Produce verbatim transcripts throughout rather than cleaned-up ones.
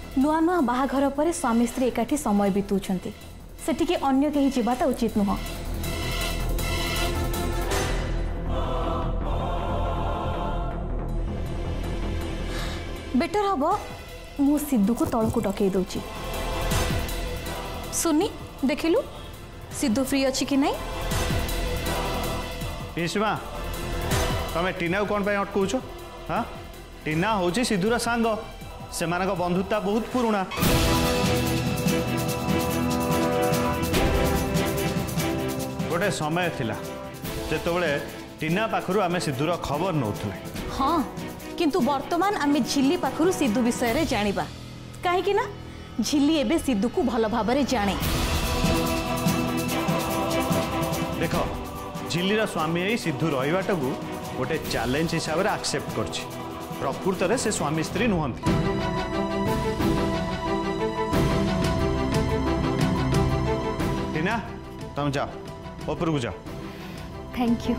नुआ नुआ बाहाघर पर स्वामी स्त्री एकाठी समय बितुछंती सेटिके अन्य केही जीवाटा उचित नुह। बेटर हम मु सिद्धू को तल को डकई दउची। सुनी देखिलु सिद्धू फ्री अछि कि नहीं? पिस्मा तमे टीना कौन पे अटकौच? हाँ टीना हूँ सिद्धूर सांग से बंधुता बहुत पुराना। गोटे समय थिला जेतबेले टीना पाखरु आमे सिद्धूर खबर नौथले। हाँ किंतु वर्तमान आमे झिल्ली पाखरु सिद्धू विषय रे जानिबा काहे ना झिल्ली एबे सिद्धू को भल भाबरे जाने। देख झिल्लीर स्वामी यही सिद्धू रहीबाटा को गोटे चैलेंज हिसाब से एक्सेप्ट करछि। प्रकृत रे से स्वामी स्त्री नुहंती। टीना तुम जाओ ऊपर को जाओ। Thank you.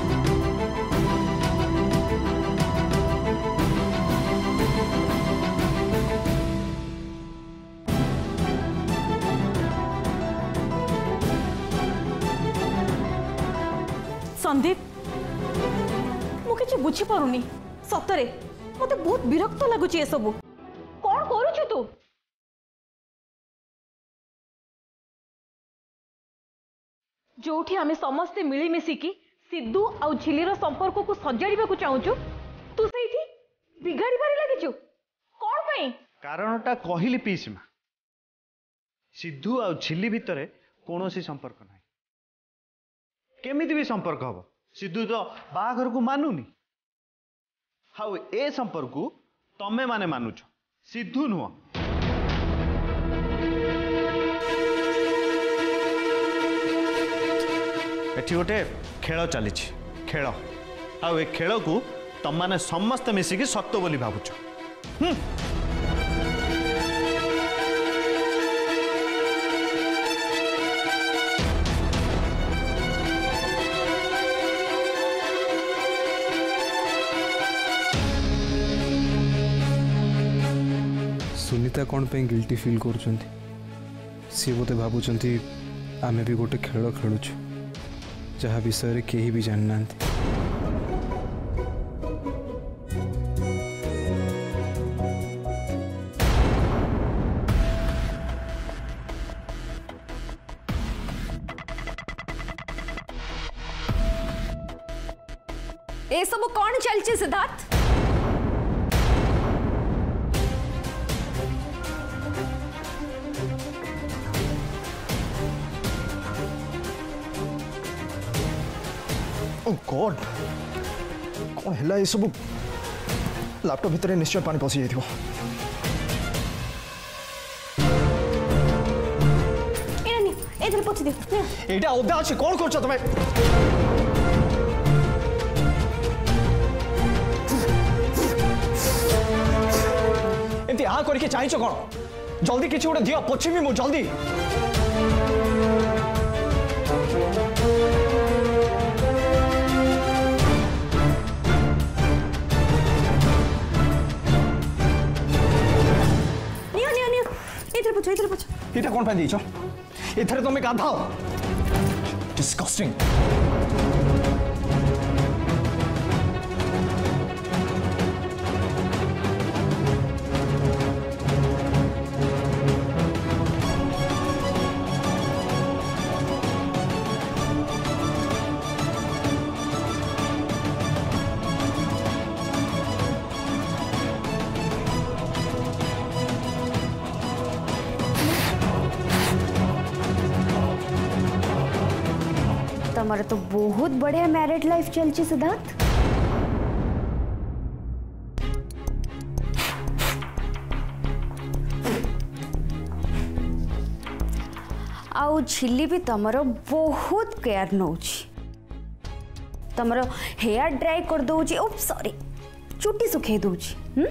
संदीप मुझे बुझी पारुनी सतरे मते बहुत विरक्त लगुच ए सब कौन करूछु तू? जोठी आमे समस्ते मिली मिसिकी सिद्धू आउ झिल्लीर संपर्क को सजाड़िबा को चाहूछु तू सेठी बिगाड़ी बारे लागिछु कौन पई? कारणटा कहिली पीसमा सिद्धू आउ झिल्ली भितरे कोनोसी संपर्क नाही। केमिति भी संपर्क हम सिद्धू तो बाहाघर को मानुनी। हाउ ए संपर्क को तमे माने मानुछ सिद्धू नुह। एठी गोटे खेल चली खेल आउ ए खेल को तम माने समस्त मिसिकी सत्य बोली भावुछ। सुनीता कौन पे गिल्टी फील कर सी बोते भावुंट आमे भी गोटे खेल खेलुछु जहाँ विषय रे केही भी जानना। ए सब कौन चलचे सिद्धार्थ? ओ गॉड कौन है ये सब? लैपटॉप भितर निश्चय पानी पशि जाइथिबो। एनी एथरे पछि दे एटा ओदा अछि कोन करछ तमे? एंती आ करके चाहिछ कोन? जल्दी किछि ओडे दियो पछिमी मु जल्दी। इधर कौन पाई दीचो? इधर तुम्हें गाधाओ। डिस्गस्टिंग। तुम्हारा तो बहुत बढ़िया मैरिड लाइफ चलची सिद्धार्थ। आउ झिल्ली भी तमरो बहुत केयर नौची। तमरो हेयर ड्राई कर दोची। ओप सॉरी चुटी सुखे दोची। हम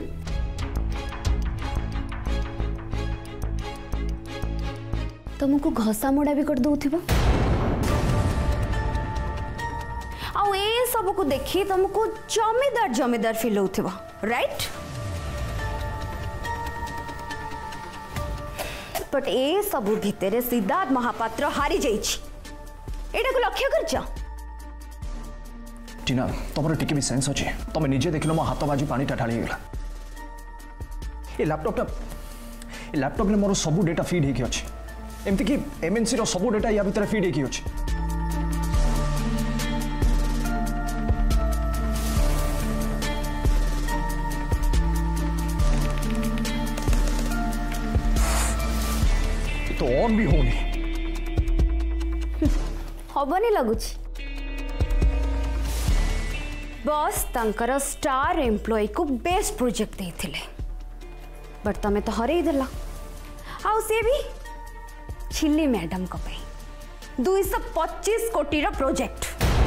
तुमको घसा मोड़ा भी कर दउथिबो। आउ ए सब को देखी तुमको जमीदार जमीदार फील होथिबो राइट? बट ए सब भितर सिद्धार्थ महापात्र हारी जाइछि एटा को लक्ष्य करछ। टीना तुम टिके भी सेंस अच्छे तुम निजे देख लो मो हाथ बाजी पानी ढाली गला ये लैपटॉप ये लैपटॉप में मोर सब डेटा फीड होगी अच्छे एमती कि एमएनसी रो सब डेटा या भीतर फीड होगी अच्छे। तो ऑन भी होनी हबनी लगुच बॉस तंकर स्टार एम्प्लॉय को बेस्ट प्रोजेक्ट देथिले बट तमे तो हरई देला आउ से भी छिल्ली मैडम को पे दो सौ पच्चीस कोटी रो प्रोजेक्ट।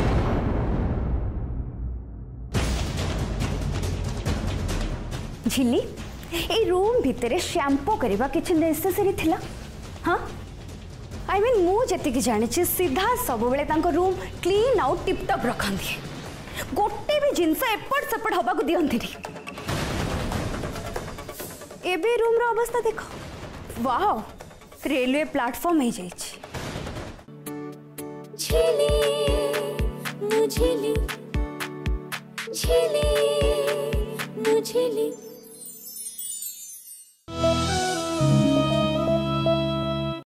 झिल्ली ए रूम भितर शैम्पू करबा किछ नेसेसरी थिला हाँ आई मीन मु जति जानी सीधा सब बेले तांको room clean out tip top रखंदी गोटे भी जिनस एपट सेपट हवा को दियंती एबे रूम रो अवस्था देखो वाओ रेलवे प्लेटफॉर्म हे जाई छी। झिली मुझिली झिली मुझिली